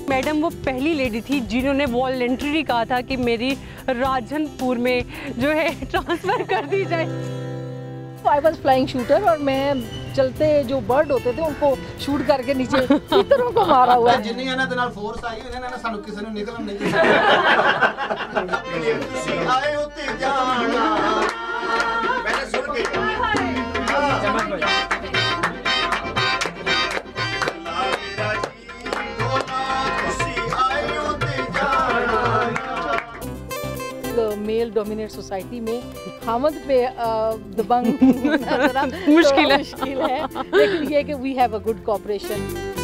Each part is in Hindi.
मैडम वो पहली लेडी थी जिन्होंने वॉलंटरी कहा था कि मेरी राजनपुर में जो है ट्रांसफ़र कर दी जाए। आई वाज फ्लाइंग शूटर और मैं चलते जो बर्ड होते थे उनको शूट करके नीचे तीतरों को मारा हुआ है। जिन्नी ਇਹਨਾਂ ਦੇ ਨਾਲ ਫੋਰਸ ਆਈ ਇਹਨਾਂ ਨੇ ਸਾਨੂੰ ਕਿਸੇ ਨੂੰ ਨਿਕਲਣ ਨਹੀਂ ਦਿੱਤਾ। ਤੁਸੀਂ ਆਏ ਹੋ ਤੇ ਜਾਣਾ मैंने सुन के मेल डोमिनेट सोसाइटी में खामद पे दबंग मुश्किल है, लेकिन ये कि we have a good cooperation.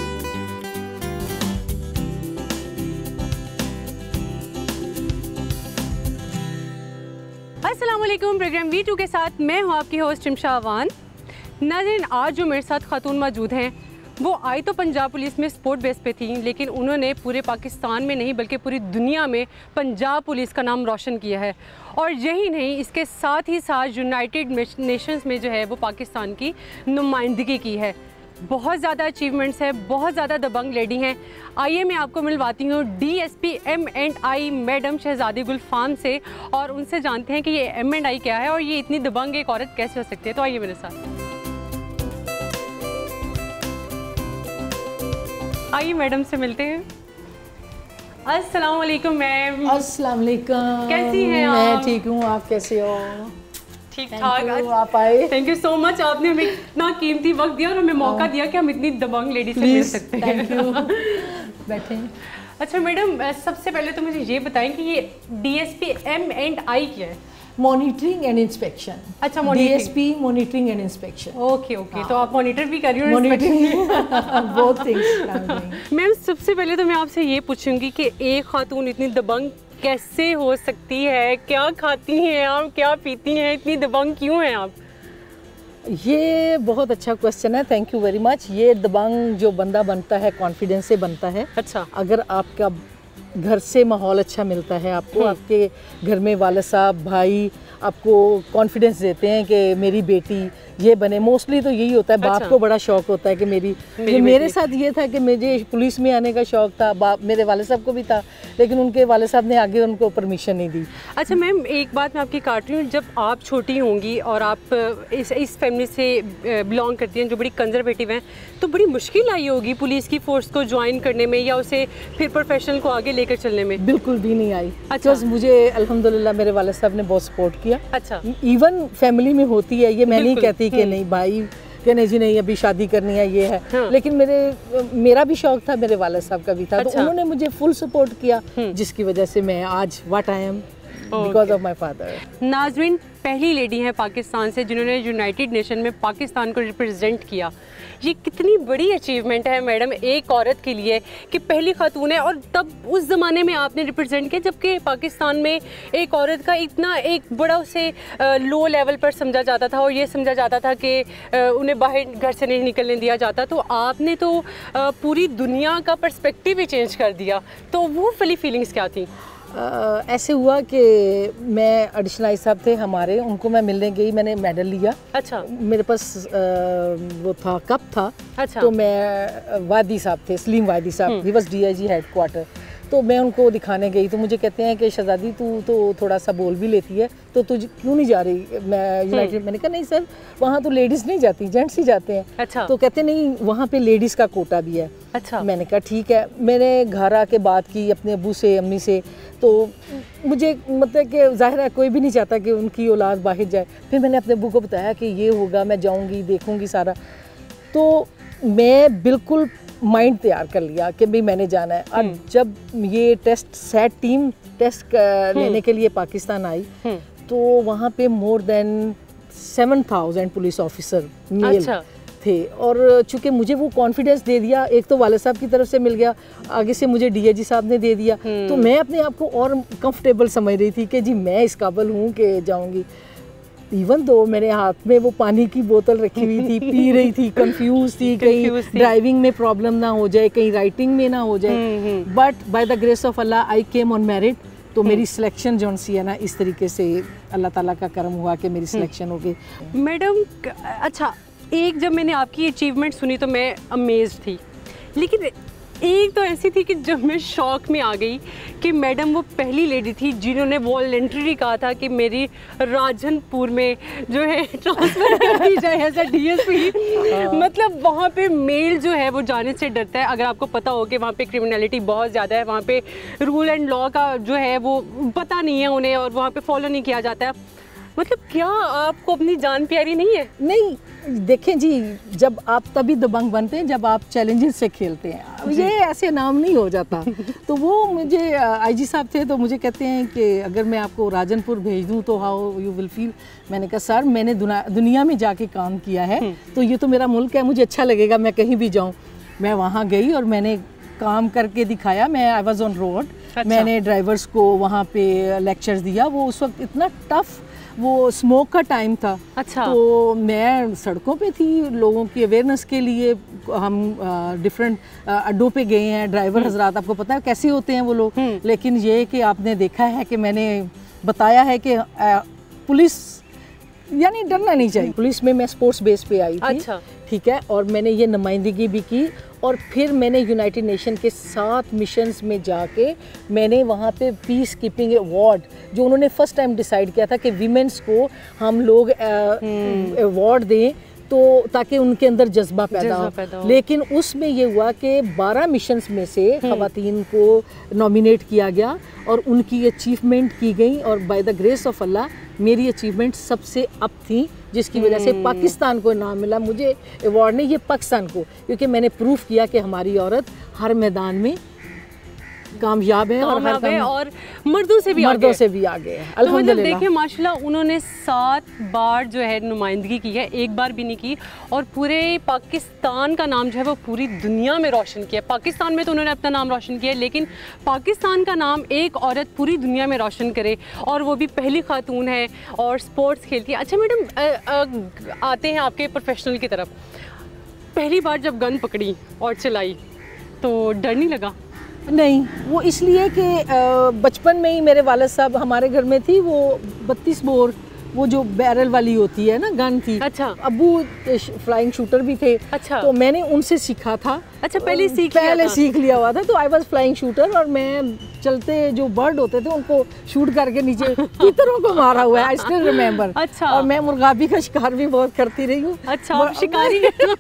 अस्सलाम वालेकुम। प्रोग्राम V2 के साथ मैं हूँ आपकी होस्ट शिमशा अवान। नाज़रीन, आज जो मेरे साथ खातून मौजूद हैं वो आई तो पंजाब पुलिस में स्पोर्ट बेस पे थी, लेकिन उन्होंने पूरे पाकिस्तान में नहीं बल्कि पूरी दुनिया में पंजाब पुलिस का नाम रोशन किया है। और यही नहीं, इसके साथ ही साथ यूनाइटेड नेशंस में जो है वो पाकिस्तान की नुमाइंदगी की है। बहुत ज़्यादा अचीवमेंट्स है, बहुत ज़्यादा दबंग लेडी हैं। आइए मैं आपको मिलवाती हूँ DSP M&I मैडम शहजादी गुलफाम से और उनसे जानते हैं कि ये M&I क्या है और ये इतनी दबंग एक औरत कैसे हो सकती है। तो आइए मेरे साथ, आइए मैडम से मिलते हैं। अस्सलाम वालेकुम मैम। अस्सलाम वालेकुम। कैसी हैं आप? मैं ठीक हूँ, आप कैसे हो? ठीक ठाक। आप आए, थैंक यू सो मच। आपने हमें इतना कीमती वक्त दिया और हमें मौका दिया कि हम इतनी दबंग लेडी से मिल सकते हैं। Thank you. बैठे। अच्छा मैडम, सबसे पहले तो मुझे ये बताएं कि ये DSP M&I क्या है? Monitoring and inspection. अच्छा, monitoring. DSP monitoring and inspection. Okay okay, तो आप मॉनिटर भी कर रही हो? Monitoring both things. मैम, सबसे पहले तो मैं आपसे ये पूछूंगी कि एक खातून इतनी दबंग कैसे हो सकती है? क्या खाती हैं आप, क्या पीती हैं, इतनी दबंग क्यों हैं आप? ये बहुत अच्छा क्वेश्चन है, थैंक यू वेरी मच। ये दबंग जो बंदा बनता है कॉन्फिडेंस से बनता है। अच्छा। अगर आपका घर से माहौल अच्छा मिलता है आपको, आपके घर में वाले साहब भाई आपको कॉन्फिडेंस देते हैं कि मेरी बेटी ये बने। मोस्टली तो यही होता है, बाप अच्छा। को बड़ा शौक होता है कि मेरे साथ ये था कि मुझे पुलिस में आने का शौक था, मेरे वाले साहब को भी था, लेकिन उनके वाले साहब ने आगे उनको परमिशन नहीं दी। अच्छा मैम, एक बात मैं आपकी काट रही हूँ, जब आप छोटी होंगी और आप इस फैमिली से बिलोंग करती हैं जो बड़ी कंजर्वेटिव हैं, तो बड़ी मुश्किल आई होगी पुलिस की फोर्स को ज्वाइन करने में या उसे फिर प्रोफेशनल को आगे लेकर चलने में? बिल्कुल भी नहीं आई। अच्छा। मुझे अल्हम्दुलिल्लाह मेरे वाले साहब ने बहुत सपोर्ट किया। अच्छा। इवन फैमिली में होती है ये, मैं नहीं कहती कि नहीं भाई कि नहीं जी नहीं अभी शादी करनी है ये है। हाँ। लेकिन मेरा भी शौक था, मेरे वाले साहब का भी था। अच्छा। तो उन्होंने मुझे फुल सपोर्ट किया, जिसकी वजह से मैं आज what I am because of my father. नाज़रीन, पहली लेडी हैं पाकिस्तान से जिन्होंने यूनाइटेड नेशन में पाकिस्तान को रिप्रेजेंट किया। ये कितनी बड़ी अचीवमेंट है मैडम एक औरत के लिए कि पहली खातून है, और तब उस ज़माने में आपने रिप्रेजेंट किया जबकि पाकिस्तान में एक औरत का इतना एक बड़ा उसे लो लेवल पर समझा जाता था और ये समझा जाता था कि उन्हें बाहर घर से नहीं निकलने दिया जाता। तो आपने तो पूरी दुनिया का पर्सपेक्टिव ही चेंज कर दिया। तो वो वाली फीलिंग्स क्या थी? ऐसे हुआ कि मैं एडिशनल आई साहब थे हमारे, उनको मैं मिलने गई, मैंने मेडल लिया। अच्छा। मेरे पास वो था कप था। अच्छा। तो मैं वादी साहब थे, सलीम वादी साहब, ही वाज DIG हेडक्वार्टर। तो मैं उनको दिखाने गई तो मुझे कहते हैं कि शहजादी तू तो थोड़ा सा बोल भी लेती है, तो तू क्यों नहीं जा रही मैं यूनाइटेड? मैंने कहा नहीं सर, वहाँ तो लेडीज़ नहीं जाती, जेंट्स ही जाते हैं। अच्छा। तो कहते नहीं वहाँ पे लेडीज़ का कोटा भी है। अच्छा। मैंने कहा ठीक है। मैंने घर आके बात की अपने अब्बू से, अम्मी से, तो मुझे मतलब कि ज़ाहिर है कोई भी नहीं चाहता कि उनकी औलाद बाहर जाए। फिर मैंने अपने अब्बू को बताया कि ये होगा, मैं जाऊँगी, देखूँगी सारा। तो मैं बिल्कुल माइंड तैयार कर लिया कि भाई मैंने जाना है। और जब ये सेट टीम टेस्ट लेने के लिए पाकिस्तान आई, तो वहाँ पे more than 7,000 police officer male थे। और चूँकि मुझे वो कॉन्फिडेंस दे दिया, एक तो वाले साहब की तरफ से मिल गया, आगे से मुझे DIG साहब ने दे दिया, तो मैं अपने आप को और कंफर्टेबल समझ रही थी कि जी मैं इस काबिल हूँ कि जाऊँगी। इवन दो मेरे हाथ में वो पानी की बोतल रखी हुई थी, पी रही थी, कंफ्यूज थी, कहीं ड्राइविंग में प्रॉब्लम ना हो जाए, कहीं राइटिंग में ना हो जाए। But by the grace of Allah I came on merit. तो मेरी सिलेक्शन जो सी है ना, इस तरीके से अल्लाह ताला का करम हुआ कि मेरी सिलेक्शन हो गई। मैडम, अच्छा, एक जब मैंने आपकी अचीवमेंट सुनी तो मैं अमेज थी, लेकिन एक तो ऐसी थी कि जब मैं शॉक में आ गई कि मैडम वो पहली लेडी थी जिन्होंने वॉलंटरी कहा था कि मेरी राजनपुर में जो है ट्रांसफ़र कर दी जाए एज अ डीएसपी। मतलब वहाँ पे मेल जो है वो जाने से डरता है। अगर आपको पता हो कि वहाँ पे क्रिमिनलिटी बहुत ज़्यादा है, वहाँ पे रूल एंड लॉ का जो है वो पता नहीं है उन्हें और वहाँ पे फॉलो नहीं किया जाता है। मतलब क्या आपको अपनी जान प्यारी नहीं है? नहीं, देखें जी, जब आप तभी दबंग बनते हैं जब आप चैलेंजेस से खेलते हैं, ये ऐसे नाम नहीं हो जाता। तो वो मुझे आईजी साहब थे तो मुझे कहते हैं कि अगर मैं आपको राजनपुर भेज दूं तो हाउ यू विल फील। मैंने कहा सर मैंने दुनिया में जाके काम किया है तो ये तो मेरा मुल्क है, मुझे अच्छा लगेगा मैं कहीं भी जाऊँ। मैं वहाँ गई और मैंने काम करके दिखाया। मैं आई वॉज ऑन रोड। मैंने ड्राइवर्स को वहाँ पे लेक्चर्स दिया। वो उस वक्त इतना टफ, वो स्मोक का टाइम था। अच्छा। तो मैं सड़कों पे थी, लोगों की अवेयरनेस के लिए हम डिफरेंट अड्डों पे गए हैं। ड्राइवर हजरात आपको पता है कैसे होते हैं वो लोग, लेकिन ये कि आपने देखा है कि मैंने बताया है कि पुलिस यानी डरना नहीं चाहिए। पुलिस में मैं स्पोर्ट्स बेस पे आई थी। अच्छा। ठीक है, और मैंने ये नुमाइंदगी भी की और फिर मैंने यूनाइटेड नेशन के 7 मिशंस में जाके मैंने वहाँ पे पीस कीपिंग अवार्ड जो उन्होंने फर्स्ट टाइम डिसाइड किया था कि वीमेंस को हम लोग अवार्ड दें तो ताकि उनके अंदर जज्बा पैदा हो। लेकिन उसमें ये हुआ कि 12 मिशंस में से ख़वातीन को नॉमिनेट किया गया और उनकी अचीवमेंट की गई और by the grace of Allah मेरी अचीवमेंट सबसे अप थी, जिसकी वजह से पाकिस्तान को नाम मिला। मुझे अवार्ड नहीं, ये पाकिस्तान को, क्योंकि मैंने प्रूफ किया कि हमारी औरत हर मैदान में कामयाब है और मर्दों से भी आगे है तो मतलब देखिए माशाल्लाह उन्होंने 7 बार जो है नुमाइंदगी की है, एक बार भी नहीं की, और पूरे पाकिस्तान का नाम जो है वो पूरी दुनिया में रोशन किया। पाकिस्तान में तो उन्होंने अपना नाम रोशन किया, लेकिन पाकिस्तान का नाम एक औरत पूरी दुनिया में रोशन करे और वो भी पहली खातून है और स्पोर्ट्स खेलती है। अच्छा मैडम, आते हैं आपके प्रोफेशनल की तरफ। पहली बार जब गन पकड़ी और चलाई तो डर नहीं लगा? नहीं, वो इसलिए कि बचपन में ही मेरे वालिद साहब हमारे घर में थी वो 32 बोर, वो जो बैरल वाली होती है ना, गन थी। अच्छा। अब्बू फ्लाइंग शूटर भी थे। अच्छा। तो मैंने उनसे सीखा था। अच्छा, पहले सीख लिया हुआ था। तो आई वाज फ्लाइंग शूटर और मैं चलते जो बर्ड होते थे उनको शूट करके नीचे तीतरों को मारा हुआ है। I still remember. अच्छा। और मैं मुर्गाबी का शिकार भी बहुत करती रही हूँ। अच्छा, आप शिकारी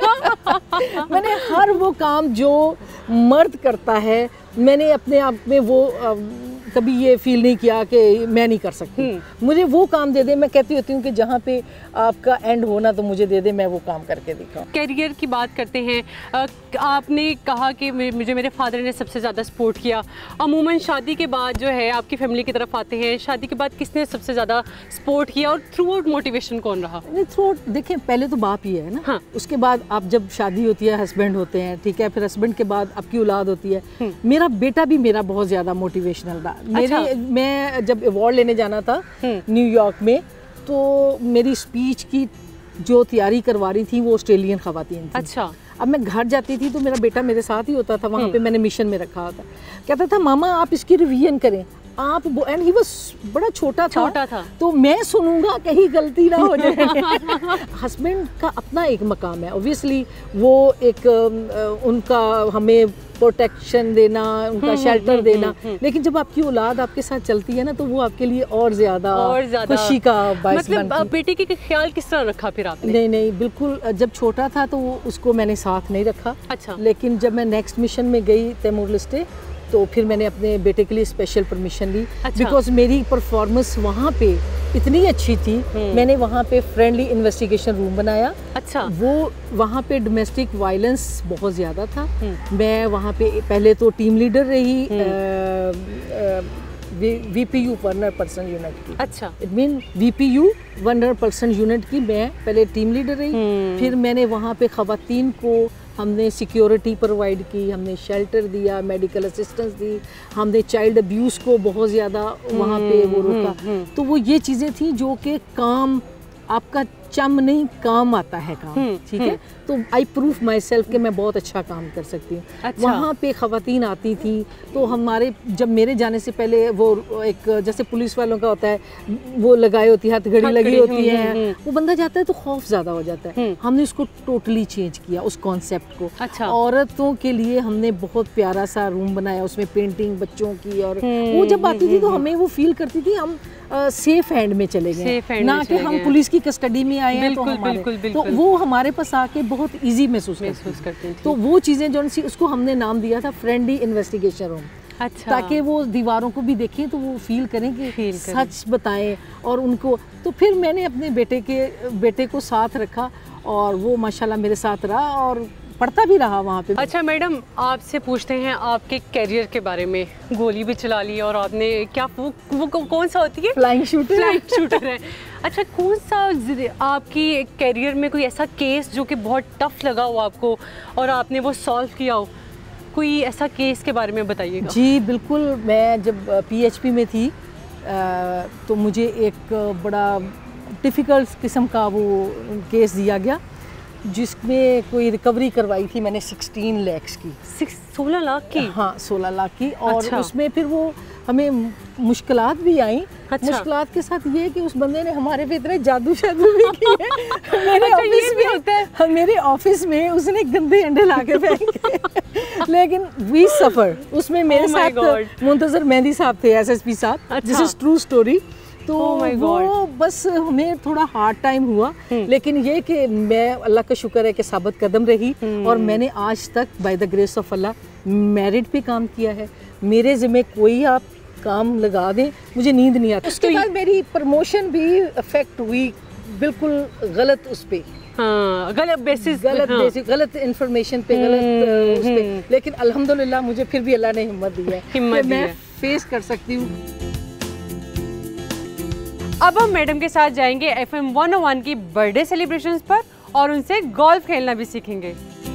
मैंने हर वो काम जो मर्द करता है मैंने अपने आप में वो कभी ये फील नहीं किया कि मैं नहीं कर सकती। मुझे वो काम दे दे, मैं कहती होती हूँ कि जहाँ पे आपका एंड होना तो मुझे दे दे, मैं वो काम करके दिखाऊँ। कैरियर की बात करते हैं, आपने कहा कि मुझे मेरे फादर ने सबसे ज़्यादा सपोर्ट किया। अमूमन शादी के बाद जो है आपकी फैमिली की तरफ आते हैं, शादी के बाद किसने सबसे ज़्यादा सपोर्ट किया और थ्रू आउट मोटिवेशन कौन रहा? नहीं, थ्रू आउट देखें, पहले तो बाप ही है ना। हाँ। उसके बाद आप जब शादी होती है हस्बैंड होते हैं, ठीक है, फिर हस्बैंड के बाद आपकी औलाद होती है। मेरा बेटा भी मेरा बहुत ज़्यादा मोटिवेशनल रहा। मैं जब अवार्ड लेने जाना था न्यूयॉर्क में तो मेरी स्पीच की जो तैयारी करवा रही थी वो ऑस्ट्रेलियन ख़वातीन थी। अच्छा। अब मैं घर जाती थी तो मेरा बेटा मेरे साथ ही होता था, वहाँ पे मैंने मिशन में रखा था। कहता था मामा आप इसकी रिवीजन करें आप, एंड ही वाज बड़ा छोटा था तो मैं सुनूंगा कहीं गलती ना हो जाए। हस्बैंड का अपना एक मकाम है, ऑब्वियसली वो एक उनका हमें प्रोटेक्शन देना, उनका शेल्टर देना, लेकिन जब आपकी औलाद आपके साथ चलती है ना तो वो आपके लिए और ज्यादा खुशी का बायस बनती है। मतलब बेटे के ख्याल किस तरह रखा फिर आपने? नहीं, बिल्कुल, जब छोटा था तो उसको मैंने साथ नहीं रखा। अच्छा। लेकिन जब मैं नेक्स्ट मिशन में गई तैमूर लिस्टे तो फिर मैंने अपने बेटे के लिए स्पेशल परमिशन ली। अच्छा। बिकॉज मेरी परफॉर्मेंस वहाँ पे इतनी अच्छी थी, मैंने वहाँ पे फ्रेंडली इन्वेस्टिगेशन रूम बनाया। अच्छा। वो वहाँ पे डोमेस्टिक वायलेंस बहुत ज़्यादा था। मैं वहाँ पे पहले तो टीम लीडर रही VPU वर्नर पर्सन यूनिट की। अच्छा। It mean VPU vulnerable person unit की मैं पहले टीम लीडर रही। फिर मैंने वहाँ पे ख़वातीन को हमने सिक्योरिटी प्रोवाइड की, हमने शेल्टर दिया, मेडिकल असिस्टेंस दी, हमने चाइल्ड अब्यूज़ को बहुत ज़्यादा वहाँ पे वो रोका। तो वो ये चीज़ें थी जो कि काम आपका चम नहीं काम आता है काम, ठीक है। तो आई प्रूफ माई सेल्फ कि मैं बहुत अच्छा काम कर सकती हूँ। अच्छा। वहाँ पे ख़वातीन आती थी तो हमारे जब मेरे जाने से पहले वो एक जैसे पुलिस वालों का होता है, वो लगाई होती है, हथकड़ी लगी होती है, वो बंदा जाता है तो खौफ ज़्यादा हो जाता है। हमने उसको टोटली चेंज किया उस कॉन्सेप्ट को। अच्छा। औरतों के लिए हमने बहुत प्यारा सा रूम बनाया, उसमें पेंटिंग बच्चों की, और वो जब आती थी तो हमें वो फील करती थी हम सेफ हैंड में चले गए, ना कि हम पुलिस की कस्टडी में आए हैं। तो हमारे तो वो हमारे पास आके बहुत इजी महसूस करते थे। तो वो चीज़ें जो सी उसको हमने नाम दिया था फ्रेंडली इन्वेस्टिगेशन रूम। अच्छा। ताकि वो दीवारों को भी देखें तो वो फील करें कि सच बताएं और उनको। तो फिर मैंने अपने बेटे को साथ रखा और वो माशाल्लाह मेरे साथ रहा और पढ़ता भी रहा वहाँ पे। अच्छा मैडम, आपसे पूछते हैं आपके कैरियर के बारे में। गोली भी चला ली और आपने क्या वो कौन सा होती है? फ्लाइंग शूटर है। अच्छा, कौन सा आपकी कैरियर में कोई ऐसा केस जो कि बहुत टफ लगा हो आपको और आपने वो सॉल्व किया हो? कोई ऐसा केस के बारे में बताइएगा। जी बिल्कुल, मैं जब PHP में थी तो मुझे एक बड़ा डिफ़िकल्ट किस्म का वो केस दिया गया जिसमें कोई रिकवरी करवाई थी मैंने 16 लाख की। 16 लाख की? हाँ 16 लाख की। और अच्छा। उसमें फिर वो हमें मुश्किलात भी आई। अच्छा। मुश्किलात के साथ ये कि उस बंदे ने हमारे पे इतने जादू भी किए। मेरे ऑफिस में उसने गंदे अंडे ला के फेंके। लेकिन वी सफर उसमें मेरे साथ मुंतजर मेहंदी साहब थे, SSP साहब। This is true story. तो वो बस हमें थोड़ा हार्ड टाइम हुआ, लेकिन ये कि मैं अल्लाह का शुक्र है कि साबित कदम रही और मैंने आज तक by the grace of Allah merit पे काम किया है। मेरे ज़िम्मे कोई आप काम लगा दें, मुझे नींद नहीं आती। उसके बाद मेरी प्रमोशन भी अफेक्ट हुई बिल्कुल गलत उस पे। हाँ, गलत बेसिस, गलत इंफॉर्मेशन पे, गलत उस पे। लेकिन अल्हम्दुलिल्लाह मुझे फिर भी अल्लाह ने हिम्मत दी है, मैं फेस कर सकती हूँ। अब हम मैडम के साथ जाएंगे FM 101 की बर्थडे सेलिब्रेशंस पर और उनसे गोल्फ खेलना भी सीखेंगे।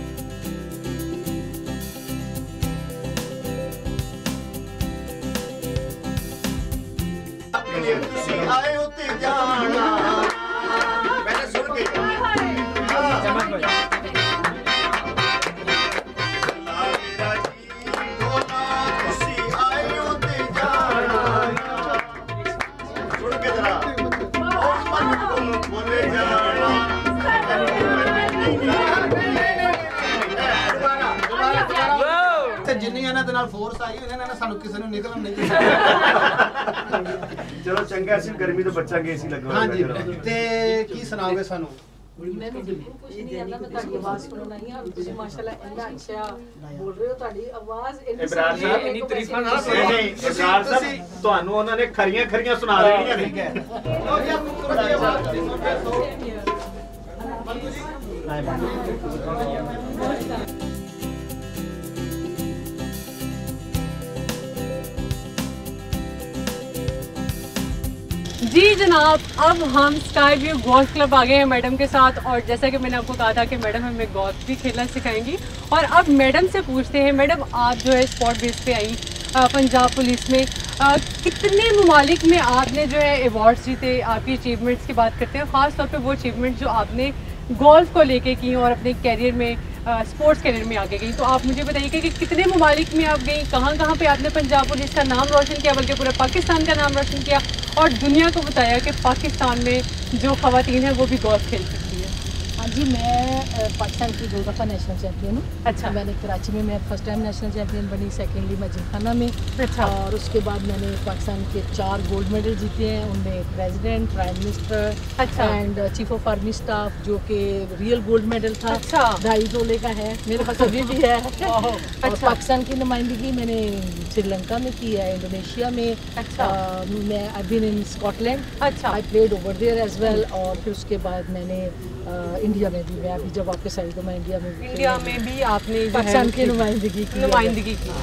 चलो चंगा सी गर्मी तो बच्चा के एसी लगा। हाँ जी, ते की सुनाओगे सानू? मैं बिल्कुल कुछ नहीं आता, मैं ਤੁਹਾਡੀ ਆਵਾਜ਼ ਸੁਣਨਾ ਹੀ ਆ। ਤੁਸੀਂ ਮਾਸ਼ਾਅੱਲਾ ਇੰਨਾ ਅੱਛਾ ਬੋਲ ਰਹੇ ਹੋ, ਤੁਹਾਡੀ ਆਵਾਜ਼ ਇਬਰਾਰ ਸਾਹਿਬ ਇੰਨੀ ਤਾਰੀਫਾਂ ਨਾਲ ਨਹੀਂ ਇਬਰਾਰ ਸਾਹਿਬ ਤੁਹਾਨੂੰ ਉਹਨਾਂ ਨੇ ਖਰੀਆਂ ਸੁਣਾ ਦੇਣੀਆਂ ਨੇ। और या थोड़ी आवाज सुनते जी जनाब, अब हम स्काई व्यू गोल्फ क्लब आ गए हैं मैडम के साथ और जैसा कि मैंने आपको कहा था कि मैडम हमें गोल्फ भी खेलना सिखाएंगी। और अब मैडम से पूछते हैं, मैडम आप जो है स्पॉट बेस पे आई पंजाब पुलिस में, कितने ममालिक में आपने जो है अवार्ड्स जीते? आपकी अचीवमेंट्स की बात करते हैं, ख़ास तौर पे वो अचीवमेंट्स जो आपने गोल्फ को लेके की और अपने कैरियर में स्पोर्ट्स कैरियर में आगे गई। तो आप मुझे बताइए कि कितने ममालिक में आप गई, कहाँ पे आपने पंजाब पुलिस का नाम रोशन किया, बल्कि पूरे पाकिस्तान का नाम रोशन किया और दुनिया को बताया कि पाकिस्तान में जो ख़वातीन हैं वो भी गोल्फ खेल सकती है। हाँ जी, मैं पाकिस्तान की 2 दफ़ा नेशनल चैम्पियन हूँ। अच्छा। मैंने कराची में मैं फर्स्ट टाइम नेशनल चैम्पियन बनी, सेकेंडली मैं जिमखाना में। अच्छा। और उसके बाद मैंने पाकिस्तान के 4 गोल्ड मेडल जीते हैं, उनमें प्रेसिडेंट, प्राइम मिनिस्टर, अच्छा। And chief of army staff, जो कि रियल गोल्ड मेडल था। अच्छा। 2.5 तोले का है, मेरे पास अभी भी है। और अच्छा। पाकिस्तान की नुमाइंदगी मैंने श्रीलंका में की है, इंडोनेशिया में। अच्छा। मैं आई बीन इन स्कॉटलैंड। अच्छा। I played over there as well. और फिर उसके बाद मैंने इंडिया में भी, मैं अभी जब वापस आई तो मैं इंडिया में भी आपने पाकिस्तान की नुमाइंदगी की।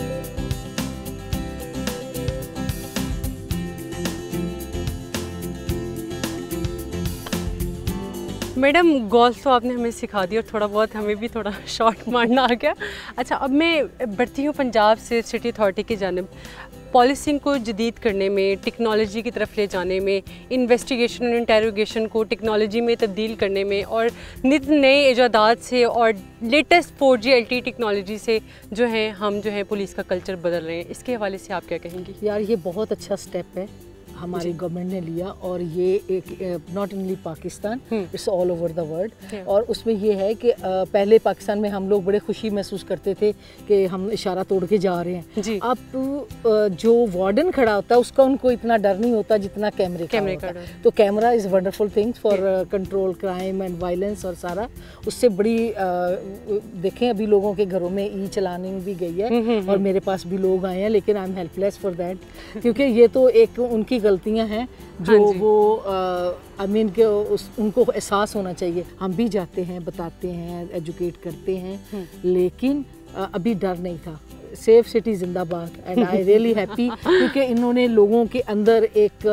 मैडम गोल्फ तो आपने हमें सिखा दी और थोड़ा बहुत हमें भी थोड़ा शॉट मारना आ गया। अच्छा, अब मैं बढ़ती हूँ पंजाब से सिटी अथॉरिटी की जानिब। पॉलिसिंग को जदीद करने में, टेक्नोलॉजी की तरफ ले जाने में, इन्वेस्टिगेशन और इंटेरोगेशन को टेक्नोलॉजी में तब्दील करने में और नित नए इजादात से और लेटेस्ट 4G LTE टेक्नोलॉजी से जो है हम जो है पुलिस का कल्चर बदल रहे हैं, इसके हवाले से आप क्या कहेंगी? यार ये बहुत अच्छा स्टेप है हमारी गवर्नमेंट ने लिया, और ये एक not only Pakistan, it's all over the world. और उसमें ये है कि पहले पाकिस्तान में हम लोग बड़े खुशी महसूस करते थे कि हम इशारा तोड़ के जा रहे हैं जी। अब जो वार्डन खड़ा होता है उसका उनको इतना डर नहीं होता जितना कैमरे का होता है। तो camera is wonderful things for control crime and violence और सारा। उससे बड़ी देखें अभी लोगों के घरों में ई चलानी भी गई है और मेरे पास भी लोग आए हैं, लेकिन I am helpless for that, क्योंकि ये तो एक उनकी गलतियां हैं जो वो आई मीन के उनको एहसास होना चाहिए। हम भी जाते हैं, बताते हैं, एजुकेट करते हैं, लेकिन अभी डर नहीं था। सेफ सिटी जिंदाबाद एंड आई रियली हैप्पी, क्योंकि इन्होंने लोगों के अंदर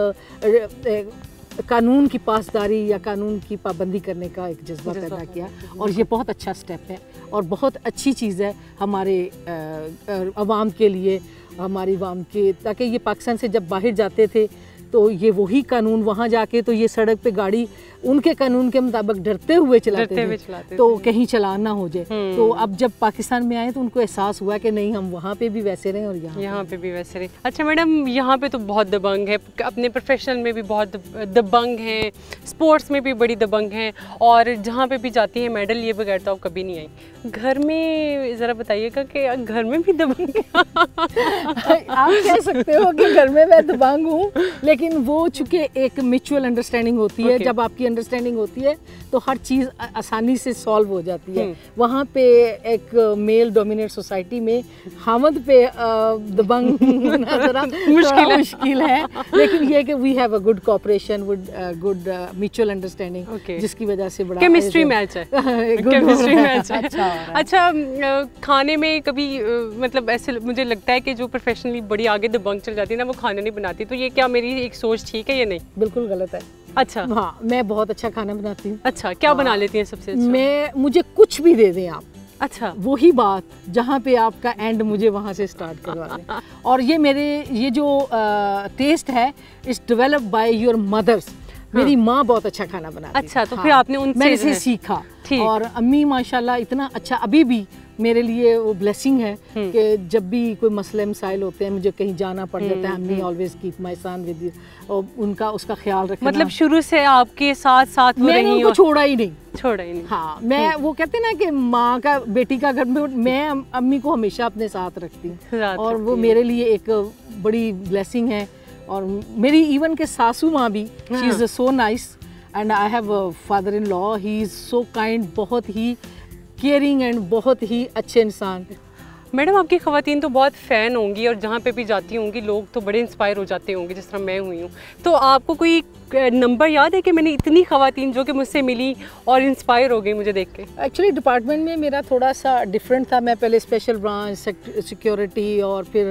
एक कानून की पासदारी या कानून की पाबंदी करने का एक जज्बा पैदा किया, और ये बहुत अच्छा स्टेप है और बहुत अच्छी चीज़ है हमारे अवाम के लिए, हमारी अवाम के, ताकि ये पाकिस्तान से जब बाहर जाते थे तो ये वही कानून वहाँ जाके तो ये सड़क पे गाड़ी उनके कानून के मुताबिक डरते हुए चलाते थे तो कहीं चलान ना हो जाए। तो अब जब पाकिस्तान में आए तो उनको एहसास हुआ कि नहीं, हम वहाँ पे भी वैसे रहें और यहाँ पे भी वैसे रहें। अच्छा मैडम, यहाँ पे तो बहुत दबंग है, अपने प्रोफेशनल में भी बहुत दबंग हैं, स्पोर्ट्स में भी बड़ी दबंग हैं, और जहाँ पे भी जाती हैं मेडल लिए बगैर तो आप कभी नहीं आई। घर में ज़रा बताइएगा कि घर में भी दबंग है? आप कह सकते हो कि घर में मैं दबंग हूँ, लेकिन वो चूँकि एक म्यूचुअल अंडरस्टैंडिंग होती है, जब आपकी अंडरस्टैंडिंग होती है तो हर चीज़ आसानी से सॉल्व हो जाती है। वहाँ पे एक मेल डोमिनेट सोसाइटी में हामद पे दबंग होना ज़रा मुश्किल है, लेकिन ये कि we have a good cooperation, good mutual understanding, जिसकी वजह से बड़ा केमिस्ट्री मैच है। केमिस्ट्री मैच है। अच्छा, खाने में कभी मतलब ऐसे मुझे लगता है कि जो प्रोफेशनली बड़ी आगे दबंग चल जाती है ना, वो खाना नहीं बनाती, तो ये क्या मेरी एक सोच ठीक है या नहीं? बिल्कुल गलत है। अच्छा हाँ, मैं बहुत अच्छा खाना बनाती हूँ। अच्छा, क्या बना लेती हैं सबसे अच्छा? मुझे कुछ भी दे दें आप, अच्छा वही बात जहाँ पे आपका एंड मुझे वहाँ से स्टार्ट करवा दें। और ये जो टेस्ट है it's developed by your mothers. मेरी माँ बहुत अच्छा खाना बनाती है। अच्छा, तो फिर आपने उनसे मैंने से सीखा, और अम्मी माशाल्लाह इतना अच्छा, अभी भी मेरे लिए वो ब्लेसिंग है कि जब भी कोई मसले मसाइल होते हैं, मुझे कहीं जाना पड़ जाता है, अम्मी always keep my son with you, और उनका उसका ख्याल रखना। मतलब शुरू से आपके साथ वो मैंने रही उनको छोड़ा ही नहीं। हाँ, मैं वो कहते हैं ना कि माँ का बेटी का घर में, मैं अम्मी को हमेशा अपने साथ रखती हूँ, और वो मेरे लिए एक बड़ी ब्लेसिंग है। और मेरी इवन के सासू माँ भी, she is so nice, and I have a father in law, he is so kind, बहुत ही केयरिंग एंड बहुत ही अच्छे इंसान। मैडम, आपकी ख़वातीन तो बहुत फ़ैन होंगी और जहाँ पे भी जाती होंगी लोग तो बड़े इंस्पायर हो जाते होंगे, जिस तरह मैं हुई हूँ। तो आपको कोई नंबर याद है कि मैंने इतनी ख़वातीन जो कि मुझसे मिली और इंस्पायर हो गई मुझे देख के? एक्चुअली डिपार्टमेंट में मेरा थोड़ा सा डिफरेंट था। मैं पहले स्पेशल ब्रांच, सिक्योरिटी और फिर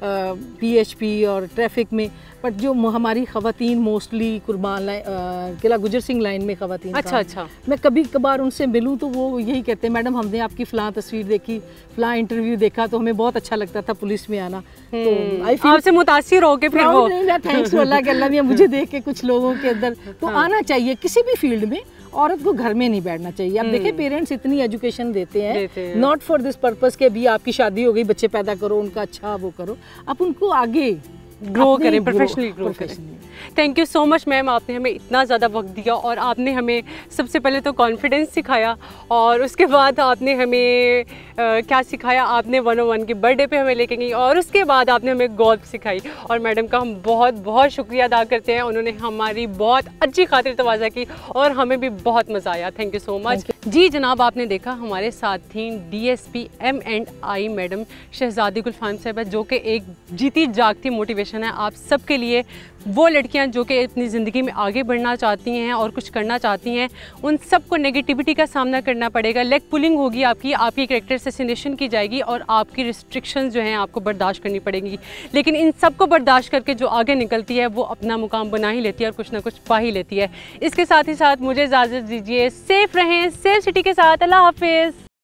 PHP और ट्रैफिक में, बट जो हमारी ख़वातीन मोस्टली कुर्बान किला गुजर सिंह लाइन में ख़वातीन। अच्छा। मैं कभी कभार उनसे मिलूँ तो वो यही कहते हैं, मैडम हमने आपकी फ़लाँ तस्वीर देखी, फ़लाँ इंटरव्यू देखा, तो हमें बहुत अच्छा लगता था पुलिस में आना। तो आई फील आपसे मुतासिर हो के फिर वो थैंक्स टू अल्लाह के अल्लाह ने मुझे देख के कुछ लोगों के अंदर तो आना चाहिए। किसी भी फील्ड में औरत को घर में नहीं बैठना चाहिए। अब देखिए पेरेंट्स इतनी एजुकेशन देते हैं नॉट फॉर दिस पर्पस के भी आपकी शादी हो गई, बच्चे पैदा करो, उनका अच्छा वो करो, आप उनको आगे ग्रो करें, प्रोफेशनली ग्रो करें। Thank you so much ma'am, आपने हमें इतना ज़्यादा वक्त दिया और आपने हमें सबसे पहले तो कॉन्फिडेंस सिखाया, और उसके बाद आपने हमें क्या सिखाया, आपने 101 के बर्थडे पे हमें लेके गई, और उसके बाद आपने हमें गोल्फ सिखाई। और मैडम का हम बहुत बहुत शुक्रिया अदा करते हैं, उन्होंने हमारी बहुत अच्छी खातिर तवाज़ा की और हमें भी बहुत मज़ा आया। Thank you so much. जी जनाब, आपने देखा हमारे साथ थी DSP M&I मैडम शहजादी गुलफाम साहिबा, जो कि एक जीती जागती मोटिवेशन है आप सबके लिए। वो लड़कियां जो कि अपनी ज़िंदगी में आगे बढ़ना चाहती हैं और कुछ करना चाहती हैं, उन सबको नेगेटिविटी का सामना करना पड़ेगा, लेग पुलिंग होगी आपकी कैरेक्टर असैसिनेशन की जाएगी और आपकी रिस्ट्रिक्शंस जो हैं आपको बर्दाश्त करनी पड़ेंगी। लेकिन इन सबको बर्दाश्त करके जो आगे निकलती है वो अपना मुकाम बना ही लेती है और कुछ ना कुछ पा ही लेती है। इसके साथ ही साथ मुझे इजाज़त दीजिए, सेफ़ रहें, सेफ सिटी के साथ। अल्लाह हाफिज़।